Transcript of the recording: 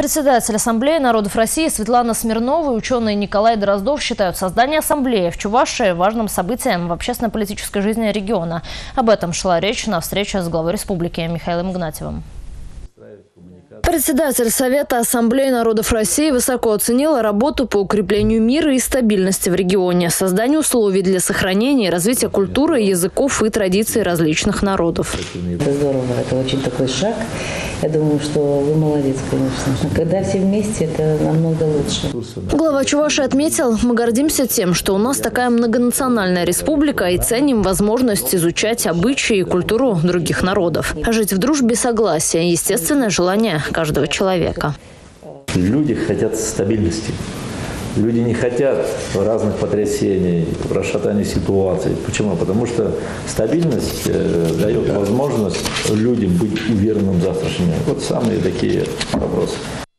Председатель Ассамблеи народов России Светлана Смирнова и ученый Николай Дроздов считают создание Ассамблеи в Чувашии важным событием в общественно-политической жизни региона. Об этом шла речь на встрече с главой республики Михаилом Игнатьевым. Председатель Совета Ассамблеи народов России высоко оценила работу по укреплению мира и стабильности в регионе, созданию условий для сохранения и развития культуры, языков и традиций различных народов. Это здорово, это очень такой шаг. Я думаю, что вы молодец, конечно. Когда все вместе, это намного лучше. Глава Чувашии отметил, мы гордимся тем, что у нас такая многонациональная республика и ценим возможность изучать обычаи и культуру других народов. А жить в дружбе и согласии – естественное желание каждого человека. Люди хотят стабильности. Люди не хотят разных потрясений, расшатания ситуации. Почему? Потому что стабильность дает возможность людям быть уверенным в завтрашнем. Вот самые такие вопросы.